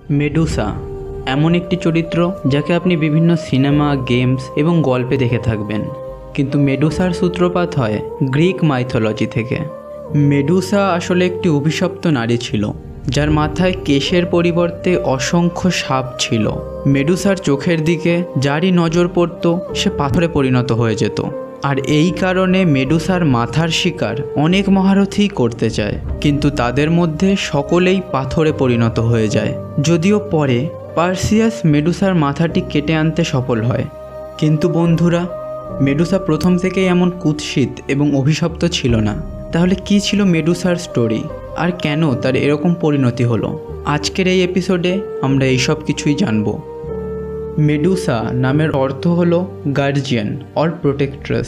Medusa এমন একটি চরিত্র যাকে আপনি বিভিন্ন সিনেমা, গেমস এবং গল্পে দেখে থাকবেন, কিন্তু মেডুসার সূত্রপাত হয় গ্রিক মাইথোলজি থেকে। মেডুসা আসলে একটি অভিশপ্ত নারী ছিল, যার মাথায় কেশের পরিবর্তে অসংখ্য সাপ ছিল। মেডুসার চোখের দিকে যারই নজর পড়ত সে পাথরে পরিণত হয়ে যেত, আর এই কারণে মেডুসার মাথার শিকার অনেক মহারথীই করতে চায়, কিন্তু তাদের মধ্যে সকলেই পাথরে পরিণত হয়ে যায়। যদিও পরে পার্সিয়াস মেডুসার মাথাটি কেটে আনতে সফল হয়, কিন্তু বন্ধুরা, মেডুসা প্রথম থেকেই এমন কুৎসিত এবং অভিশপ্ত ছিল না। তাহলে কি ছিল মেডুসার স্টোরি, আর কেন তার এরকম পরিণতি হলো? আজকের এই এপিসোডে আমরা এই সব কিছুই জানব। মেডুসা নামের অর্থ হলো গার্জিয়ান অর প্রোটেক্ট্রেস।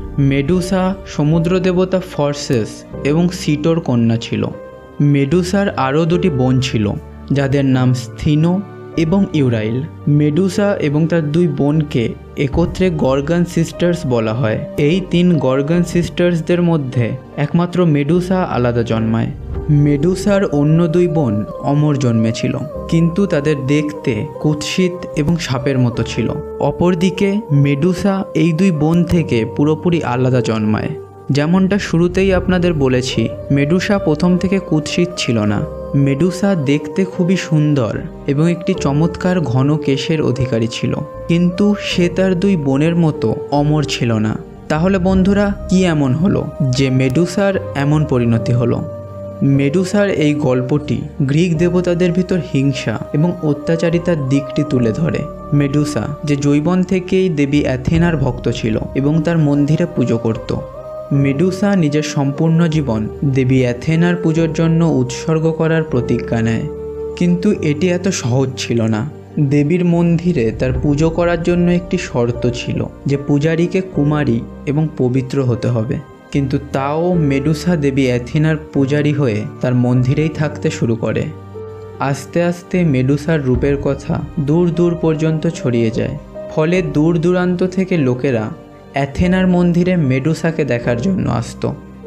মেডুসা সমুদ্র দেবতা ফর্সেস এবং সিটোর কন্যা ছিল। মেডুসার আরও দুটি বোন ছিল, যাদের নাম স্থিনো এবং ইউরাইল। মেডুসা এবং তার দুই বোনকে একত্রে গর্গন সিস্টার্স বলা হয়। এই 3 গর্গন সিস্টার্সদের মধ্যে একমাত্র মেডুসা আলাদা জন্মায়। মেডুসার অন্য 2 বোন অমর জন্মেছিল, কিন্তু তাদের দেখতে কুৎসিত এবং সাপের মতো ছিল। অপরদিকে মেডুসা এই 2 বোন থেকে পুরোপুরি আলাদা জন্মায়। যেমনটা শুরুতেই আপনাদের বলেছি, মেডুসা প্রথম থেকে কুৎসিত ছিল না। মেডুসা দেখতে খুবই সুন্দর এবং একটি চমৎকার ঘন কেশের অধিকারী ছিল, কিন্তু সে তার 2 বোনের মতো অমর ছিল না। তাহলে বন্ধুরা, কি এমন হলো যে মেডুসার এমন পরিণতি হলো? মেডুসার এই গল্পটি গ্রিক দেবতাদের ভিতর হিংসা এবং অত্যাচারিতার দিকটি তুলে ধরে। মেডুসা যে যৌবন থেকেই দেবী অ্যাথেনার ভক্ত ছিল এবং তার মন্দিরে পুজো করত। মেডুসা নিজের সম্পূর্ণ জীবন দেবী অ্যাথেনার পুজোর জন্য উৎসর্গ করার প্রতিজ্ঞা নেয়, কিন্তু এটি এত সহজ ছিল না। দেবীর মন্দিরে তার পুজো করার জন্য একটি শর্ত ছিল যে পূজারীকে কুমারী এবং পবিত্র হতে হবে, কিন্তু তাও মেডুসা দেবী অ্যাথেনার পূজারী হয়ে তার মন্দিরেই থাকতে শুরু করে। আস্তে আস্তে মেডুসার রূপের কথা দূর দূর পর্যন্ত ছড়িয়ে যায়, ফলে দূর দূরান্ত থেকে লোকেরা অ্যাথেনার মন্দিরে মেডুসাকে দেখার জন্য আসত।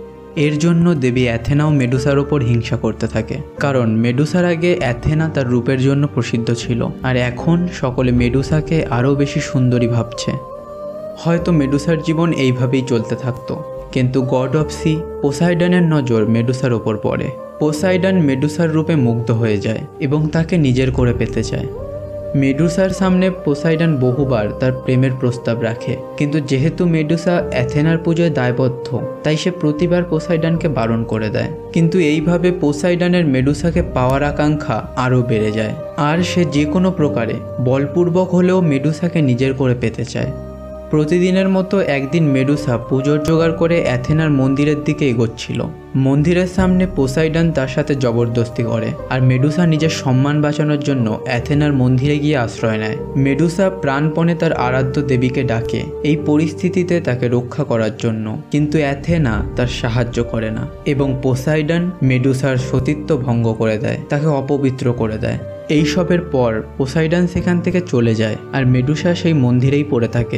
এর জন্য দেবী অ্যাথেনাও মেডুসার ওপর হিংসা করতে থাকে, কারণ মেডুসার আগে অ্যাথেনা তার রূপের জন্য প্রসিদ্ধ ছিল, আর এখন সকলে মেডুসাকে আরও বেশি সুন্দরী ভাবছে। হয়তো মেডুসার জীবন এইভাবেই চলতে থাকতো, কিন্তু গড অফ সি পোসাইডনের নজর মেডুসার ওপর পড়ে। পোসাইডন মেডুসার রূপে মুগ্ধ হয়ে যায় এবং তাকে নিজের করে পেতে চায়। মেডুসার সামনে পোসাইডন বহুবার তার প্রেমের প্রস্তাব রাখে, কিন্তু যেহেতু মেডুসা অ্যাথেনার পুজোয় দায়বদ্ধ, তাই সে প্রতিবার পোসাইডনকে বারণ করে দেয়। কিন্তু এইভাবে পোসাইডনের মেডুসাকে পাওয়ার আকাঙ্ক্ষা আরও বেড়ে যায়, আর সে যে কোনো প্রকারে বলপূর্বক হলেও মেডুসাকে নিজের করে পেতে চায়। প্রতিদিনের মতো একদিন মেডুসা পুজোর জোগাড় করে অ্যাথেনার মন্দিরের দিকে এগোচ্ছিল। মন্দিরের সামনে পোসাইডন তার সাথে জবরদস্তি করে, আর মেডুসা নিজের সম্মান বাঁচানোর জন্য অ্যাথেনার মন্দিরে গিয়ে আশ্রয় নেয়। মেডুসা প্রাণপণে তার আরাধ্য দেবীকে ডাকে এই পরিস্থিতিতে তাকে রক্ষা করার জন্য, কিন্তু অ্যাথেনা তার সাহায্য করে না এবং পোসাইডন মেডুসার সতীত্ব ভঙ্গ করে দেয়, তাকে অপবিত্র করে দেয়। এইসবের পর পোসাইডন সেখান থেকে চলে যায়, আর মেডুসা সেই মন্দিরেই পড়ে থাকে।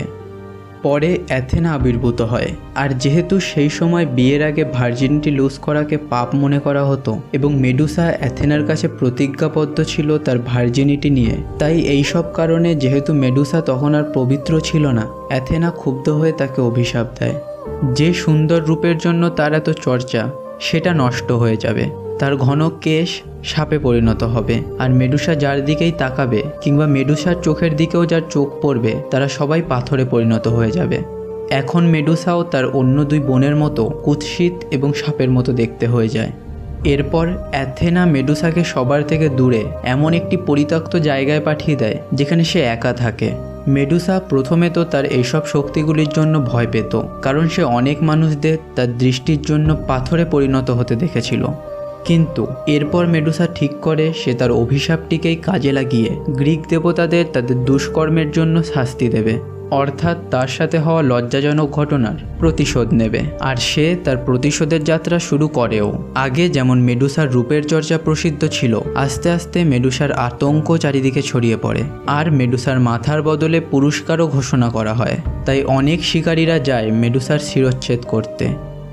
পরে অ্যাথেনা আবির্ভূত হয়, আর যেহেতু সেই সময় বিয়ের আগে ভার্জিনিটি লুজ করাকে পাপ মনে করা হতো এবং মেডুসা অ্যাথেনার কাছে প্রতিজ্ঞাবদ্ধ ছিল তার ভার্জিনিটি নিয়ে, তাই এই সব কারণে যেহেতু মেডুসা তখন আর পবিত্র ছিল না, অ্যাথেনা ক্ষুব্ধ হয়ে তাকে অভিশাপ দেয়। যে সুন্দর রূপের জন্য তার এত চর্চা, সেটা নষ্ট হয়ে যাবে। তার ঘন কেশ সাপে পরিণত হবে, আর মেডুসা যার দিকেই তাকাবে কিংবা মেডুসার চোখের দিকেও যার চোখ পড়বে, তারা সবাই পাথরে পরিণত হয়ে যাবে। এখন মেডুসাও তার অন্য 2 বোনের মতো কুৎসিত এবং সাপের মতো দেখতে হয়ে যায়। এরপর অ্যাথেনা মেডুসাকে সবার থেকে দূরে এমন একটি পরিত্যক্ত জায়গায় পাঠিয়ে দেয় যেখানে সে একা থাকে। মেডুসা প্রথমে তো তার এইসব শক্তিগুলির জন্য ভয় পেত, কারণ সে অনেক মানুষদের তার দৃষ্টির জন্য পাথরে পরিণত হতে দেখেছিল। কিন্তু এরপর মেডুসা ঠিক করে সে তার অভিশাপটিকেই কাজে লাগিয়ে গ্রিক দেবতাদের তাদের দুষ্কর্মের জন্য শাস্তি দেবে, অর্থাৎ তার সাথে হওয়া লজ্জাজনক ঘটনার প্রতিশোধ নেবে। আর সে তার প্রতিশোধের যাত্রা শুরু করেও। আগে যেমন মেডুসার রূপের চর্চা প্রসিদ্ধ ছিল, আস্তে আস্তে মেডুসার আতঙ্ক চারিদিকে ছড়িয়ে পড়ে, আর মেডুসার মাথার বদলে পুরস্কারও ঘোষণা করা হয়। তাই অনেক শিকারীরা যায় মেডুসার শিরচ্ছেদ করতে।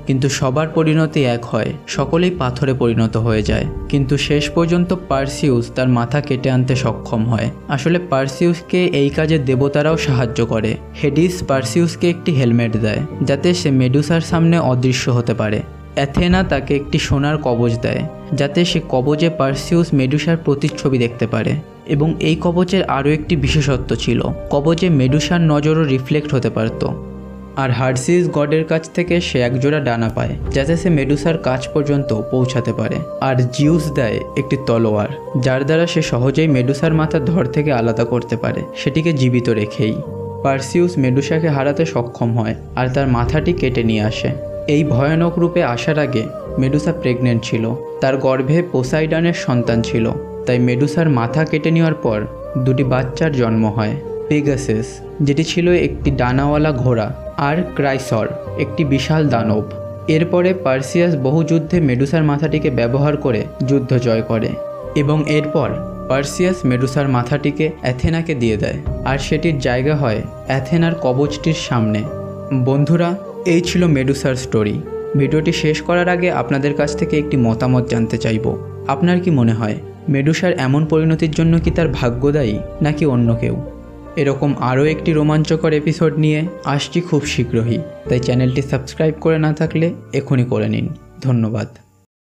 কিন্তু সবার পরিণতি এক হয়, সকলেই পাথরে পরিণত হয়ে যায়। কিন্তু শেষ পর্যন্ত পারসিউস তার মাথা কেটে আনতে সক্ষম হয়। আসলে পারসিউসকে এই কাজে দেবতারাও সাহায্য করে। হেডিস পারসিউসকে একটি হেলমেট দেয় যাতে সে মেডুসার সামনে অদৃশ্য হতে পারে। অ্যাথেনা তাকে একটি সোনার কবচ দেয় যাতে সে কবচে পারসিউস মেডুসার প্রতিচ্ছবি দেখতে পারে। এবং এই কবচের আরও একটি বিশেষত্ব ছিল, কবচে মেডুসার নজরও রিফ্লেক্ট হতে পারত। আর হার্সিস গডের কাছ থেকে সে একজোড়া ডানা পায় যাতে সে মেডুসার কাছ পর্যন্ত পৌঁছাতে পারে। আর জিউস দেয় একটি তলোয়ার যার দ্বারা সে সহজেই মেডুসার মাথা ধর থেকে আলাদা করতে পারে, সেটিকে জীবিত রেখেই। পারসিউস মেডুসাকে হারাতে সক্ষম হয় আর তার মাথাটি কেটে নিয়ে আসে। এই ভয়ানক রূপে আসার আগে মেডুসা প্রেগনেন্ট ছিল, তার গর্ভে পোসাইডনের সন্তান ছিল। তাই মেডুসার মাথা কেটে নেওয়ার পর দুটি বাচ্চার জন্ম হয়, পেগাসাস যেটি ছিল একটি ডানাওয়ালা ঘোড়া, আর ক্রাইসর একটি বিশাল দানব। এরপরে পারসিয়াস বহু যুদ্ধে মেডুসার মাথাটিকে ব্যবহার করে যুদ্ধ জয় করে এবং এরপর পারসিয়াস মেডুসার মাথাটিকে অ্যাথেনাকে দিয়ে দেয় আর সেটির জায়গা হয় অ্যাথেনার কবচটির সামনে। বন্ধুরা, এই ছিল মেডুসার স্টোরি। ভিডিওটি শেষ করার আগে আপনাদের কাছ থেকে একটি মতামত জানতে চাইব। আপনার কি মনে হয় মেডুসার এমন পরিণতির জন্য কি তার ভাগ্য দায়ী নাকি অন্য কেউ? এরকম আরও একটি রোমাঞ্চকর এপিসোড নিয়ে আসছি খুব শীঘ্রই, তাই চ্যানেলটি সাবস্ক্রাইব করে না থাকলে এখনই করে নিন। ধন্যবাদ।